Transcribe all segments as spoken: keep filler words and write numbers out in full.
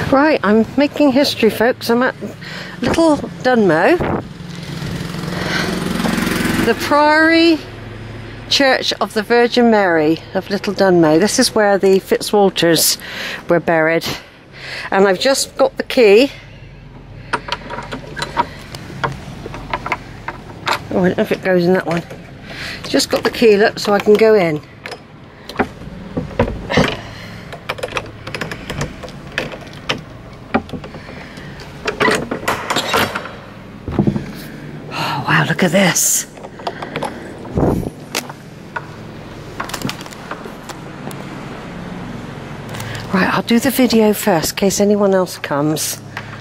Right, I'm making history, folks. I'm at Little Dunmow, the Priory Church of the Virgin Mary of Little Dunmow. This is where the Fitzwalters were buried, and I've just got the key. Oh, I don't know if it goes in that one. Just got the key, look, so I can go in. Oh wow, look at this. Right, I'll do the video first in case anyone else comes.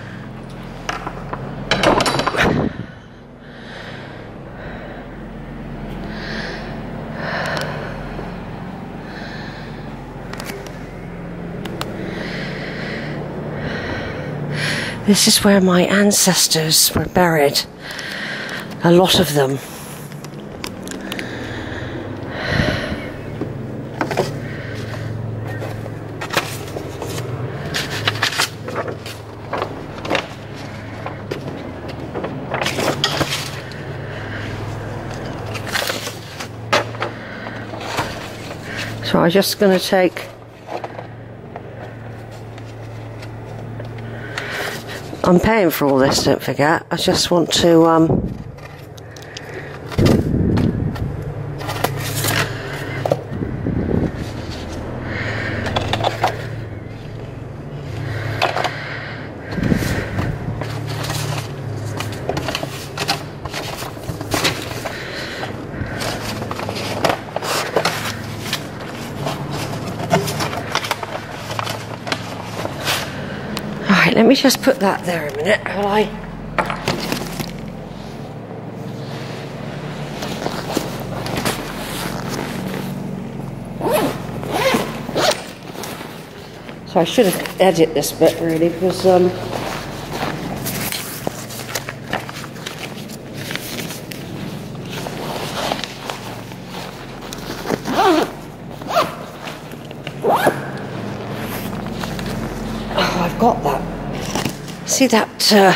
This is where my ancestors were buried, a lot of them. So I'm just going to take I'm paying for all this, don't forget. I just want to um let me just put that there a minute, will I? So I should have edited this bit really, because um oh, I've got that. See that uh,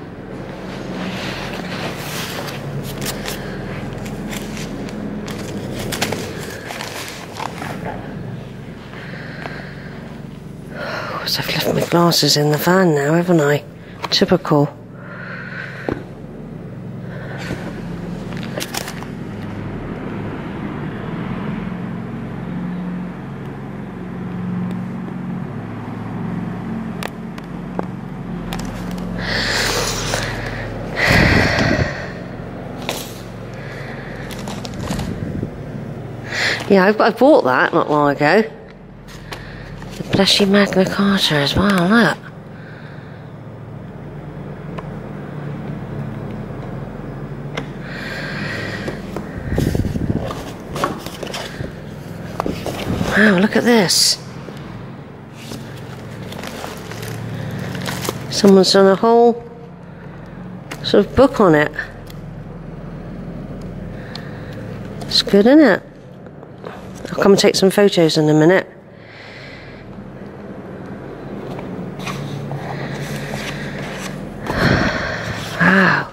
so I've left my glasses in the van now, haven't I? Typical. Yeah, I, I bought that not long ago. The blessed Magna Carta as well, look. Wow, look at this. Someone's done a whole sort of book on it. It's good, isn't it? I'll come and take some photos in a minute. Wow.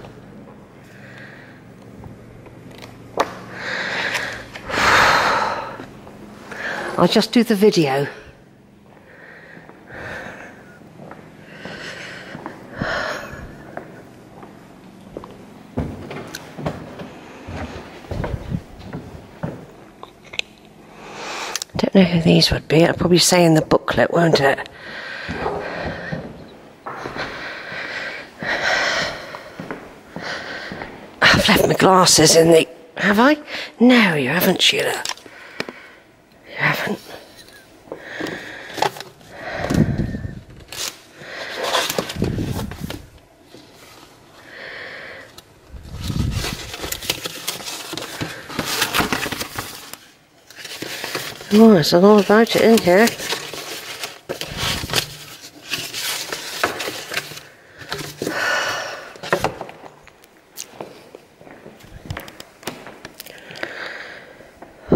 I'll just do the video. Don't know who these would be. I'll probably say in the booklet, won't it? I've left my glasses in the... Have I? No, you haven't, Sheila. You haven't. Oh, there's a lot about it in here.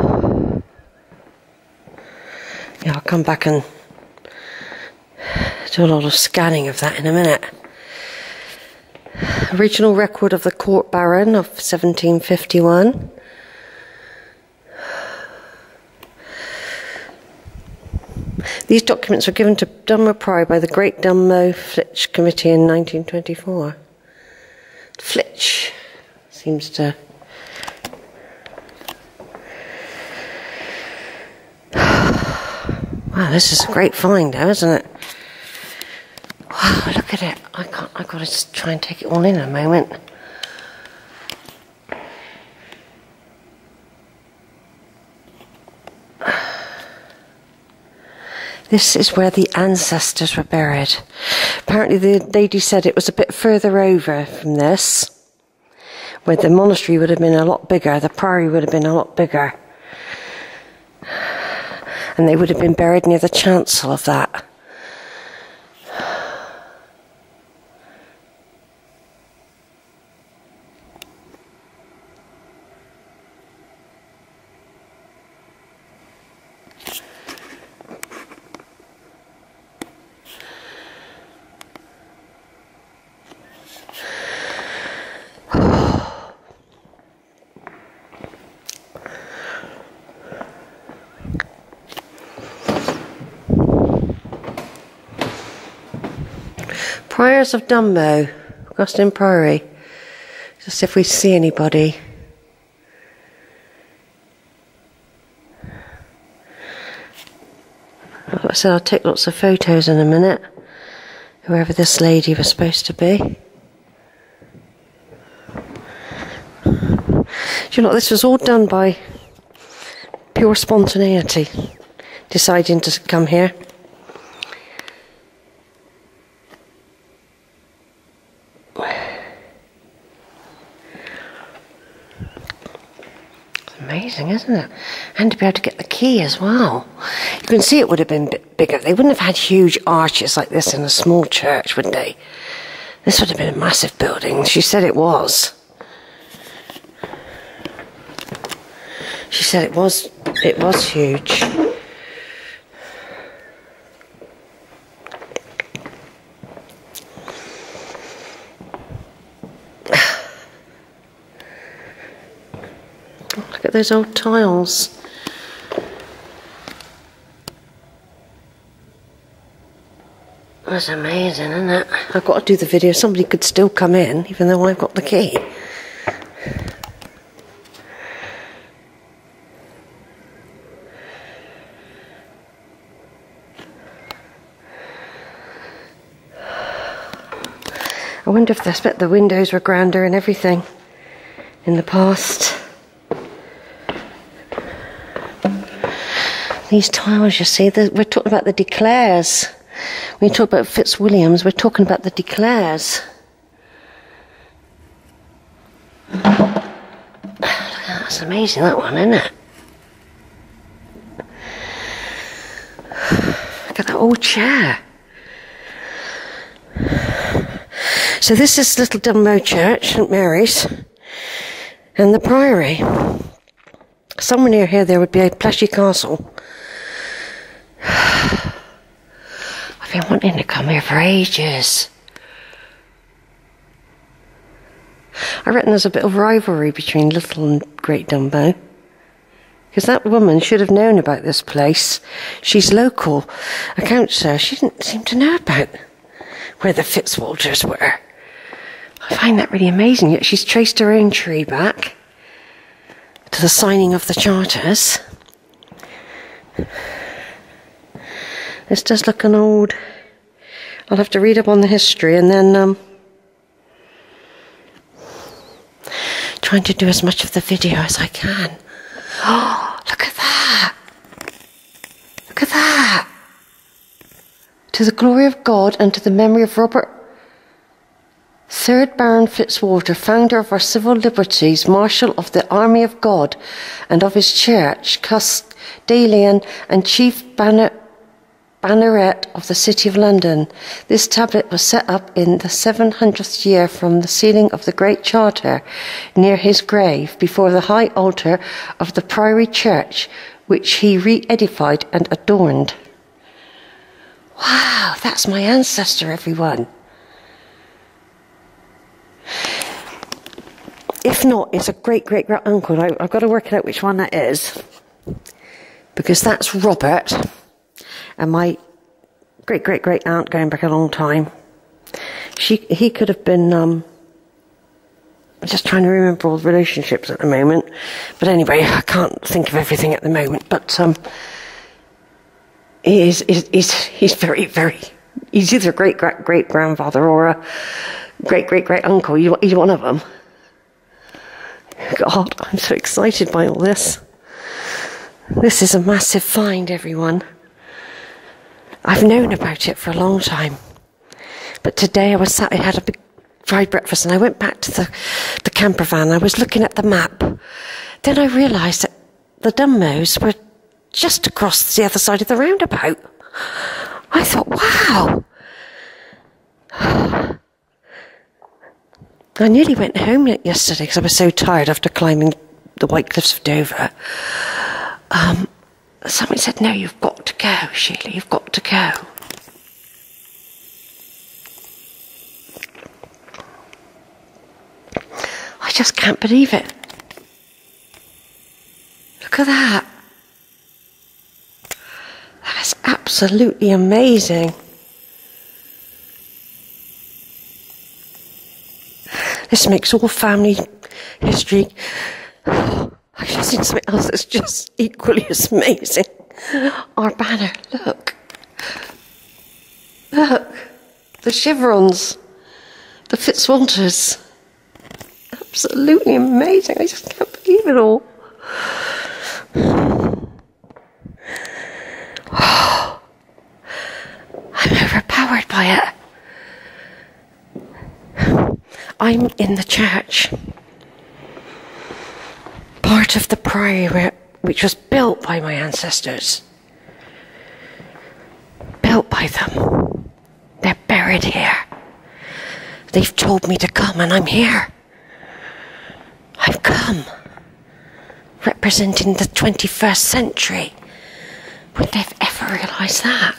Yeah, I'll come back and Do a lot of scanning of that in a minute. Original record of the Court Baron of seventeen fifty-one. These documents were given to Dunmow Priory by the Great Dunmow Flitch Committee in nineteen twenty-four. Flitch seems to... Wow, this is a great find though, isn't it? Wow, look at it. I can't, I've got to just try and take it all in a moment. This is where the ancestors were buried. Apparently the lady said it was a bit further over from this, where the monastery would have been a lot bigger, the priory would have been a lot bigger. And they would have been buried near the chancel of that. Priors of Dunmow, Augustine Priory. Just if we see anybody. Like I said, I'll take lots of photos in a minute. Whoever this lady was supposed to be. Do you know, this was all done by pure spontaneity, deciding to come here. Amazing, isn't it? And to be able to get the key as well. You can see it would have been a bit bigger. They wouldn't have had huge arches like this in a small church, would they? This would have been a massive building. She said it was. She said it was, it was huge. Look at those old tiles. That's amazing, isn't it? I've got to do the video. Somebody could still come in, even though I've got the key. I wonder if they bet the windows were grander and everything in the past. These tiles, you see, the, we're talking about the de Clares. When you talk about Fitzwilliams, we're talking about the de Clares. That's amazing, that one, isn't it? Look at that old chair. So this is Little Dunmow Church, Saint Mary's, and the Priory. Somewhere near here there would be a Pleshy Castle. I've been wanting to come here for ages. I reckon there's a bit of rivalry between Little and Great Dunmow, because that woman should have known about this place. She's local, a councillor. She didn't seem to know about where the Fitzwalters were. I find that really amazing. Yet she's traced her own tree back to the signing of the charters. This does look an old... I'll have to read up on the history and then um, trying to do as much of the video as I can. Oh, look at that! Look at that! To the glory of God and to the memory of Robert Third Baron Fitzwater, founder of our civil liberties, Marshal of the Army of God and of his Church, Custodian and Chief Banner, Banneret of the City of London. This tablet was set up in the seven hundredth year from the sealing of the Great Charter near his grave before the high altar of the Priory Church, which he re-edified and adorned. Wow! wow, that's my ancestor, everyone. If not, it's a great-great-great-uncle. I've got to work out which one that is. Because that's Robert. And my great-great-great-aunt going back a long time. She, he could have been, um... I'm just trying to remember all the relationships at the moment. But anyway, I can't think of everything at the moment. But, um... He is, is, is, he's very, very... He's either a great-great-great-grandfather or a great-great-great-uncle. Either one of them. God, I'm so excited by all this. This is a massive find, everyone. I've known about it for a long time. But today I was sat, I had a big fried breakfast and I went back to the, the camper van. I was looking at the map. Then I realised that the Dunmows were just across the other side of the roundabout. I thought, wow. I nearly went home yesterday because I was so tired after climbing the White Cliffs of Dover. Um, someone said, no, you've got to go, Sheila, you've got to go. I just can't believe it. Look at that. That is absolutely amazing. This makes all family history. Oh, I've just seen something else that's just equally as amazing. Our banner, look. Look. The chevrons. The Fitzwalters. Absolutely amazing. I just can't believe it all. Oh, I'm overpowered by it. I'm in the church, part of the Priory, which was built by my ancestors. Built by them. They're buried here. They've told me to come and I'm here. I've come, representing the twenty-first century. Would they've ever realised that?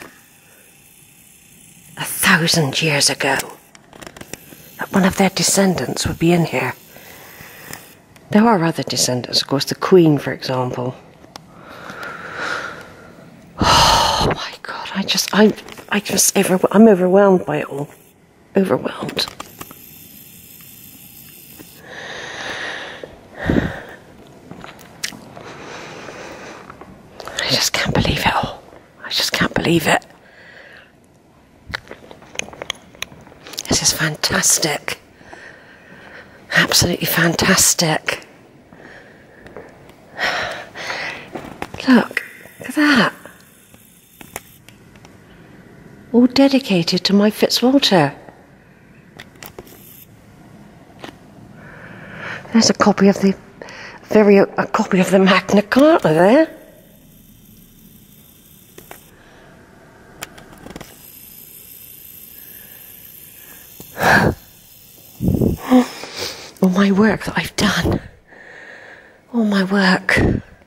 A thousand years ago. That one of their descendants would be in here. There are other descendants, of course, the Queen, for example. Oh my God, I just, I, I just, over, I'm overwhelmed by it all. Overwhelmed. I just can't believe it all. I just can't believe it. This is fantastic. Absolutely fantastic. Look, look at that. All dedicated to my Fitzwalter. There's a copy of the very a copy of the Magna Carta there. All my work that I've done. All my work.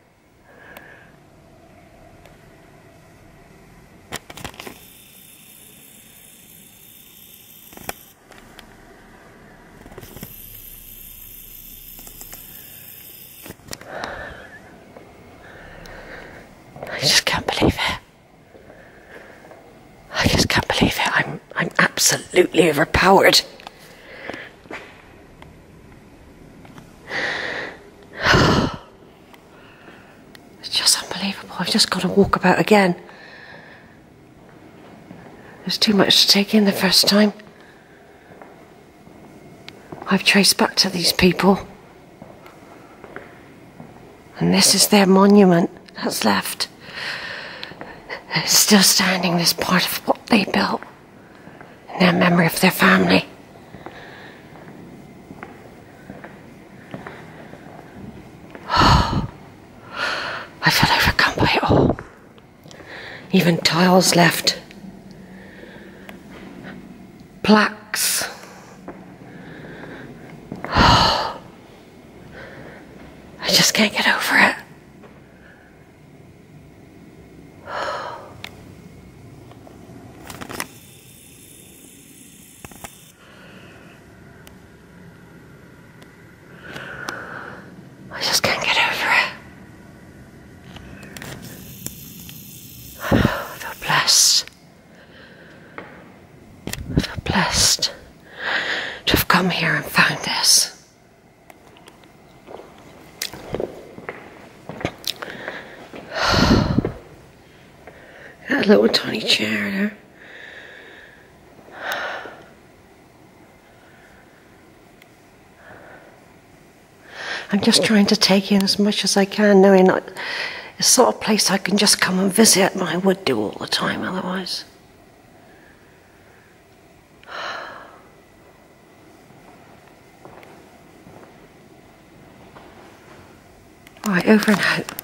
I just can't believe it. I just can't believe it. I'm I'm absolutely overpowered. I've just got to walk about again. There's too much to take in the first time. I've traced back to these people. And this is their monument that's left. It's still standing, this part of what they built. In their memory of their family. I feel overcome by it all. Even tiles left. Plaques. I just can't get over it. blessed to have come here and found this. That little tiny chair there. I'm just trying to take in as much as I can, knowing that it's the sort of place I can just come and visit, and I would do all the time otherwise. Right, over and out.